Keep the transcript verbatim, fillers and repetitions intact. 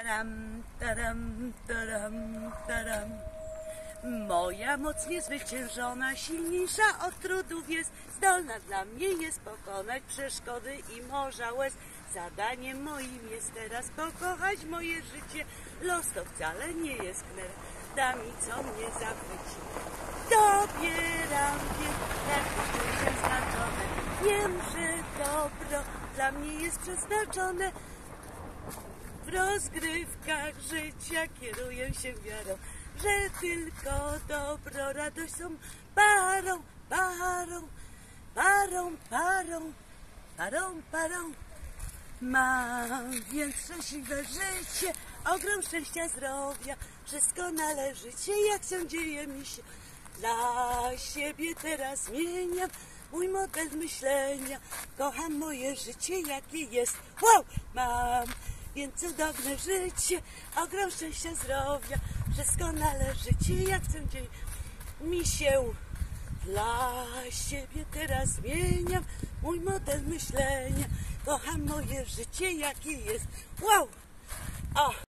Taram, taram, taram, taram. Moja moc niezwyciężona, silniejsza od trudów jest, zdolna dla mnie jest pokonać przeszkody i morza łez. Zadaniem moim jest teraz pokochać moje życie. Los to wcale nie jest kner, da mi co mnie zachwyci. Dobieram wiem, jak to jest znaczone. Wiem, że dobro dla mnie jest przeznaczone. W rozgrywkach życia kieruję się wiarą, że tylko dobro, radość są parą, parą, parą, parą, parą, parą. Mam więc szczęśliwe życie, ogrom szczęścia, zdrowia, wszystko należycie, jak się dzieje mi się. Dla siebie teraz zmieniam mój model myślenia, kocham moje życie, jakie jest. Wow! Mam więc cudowne życie, ogrom szczęścia, zdrowia, wszystko należycie, jak się dzieje mi się. Dla siebie teraz zmieniam mój model myślenia, kocham moje życie, jakie jest. Wow! O!